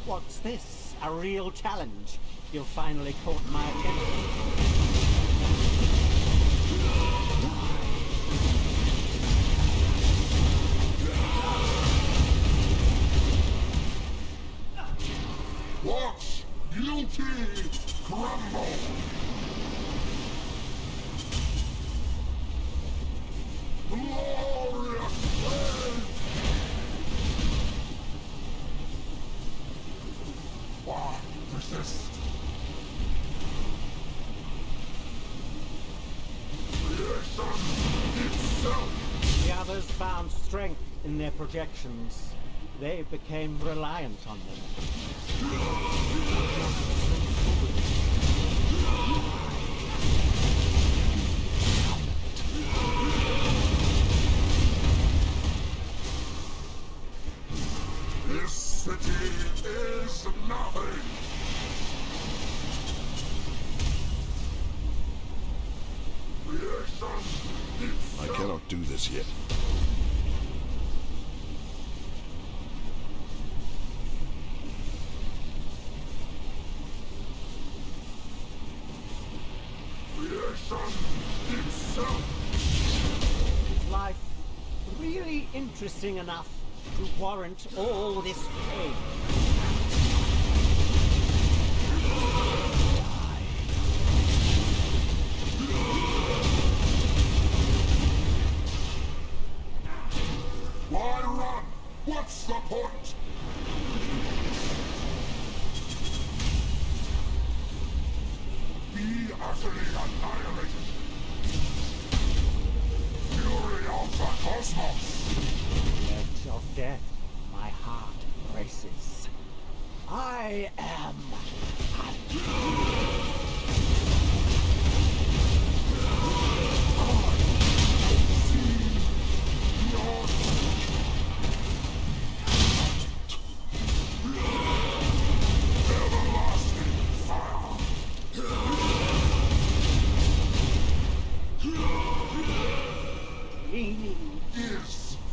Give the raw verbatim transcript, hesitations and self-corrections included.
What's this? A real challenge? You've finally caught my attention. Watch guilty crumble! Glorious fate! Why resist? Creation itself! The others found strength in their projections. They became reliant on them. This city is nothing! Creation itself! I cannot do this yet. Is life really interesting enough to warrant all this pain? Why run? What's the point? Be utterly annihilated. Fury of the cosmos. Edge of death, my heart races. I am. Is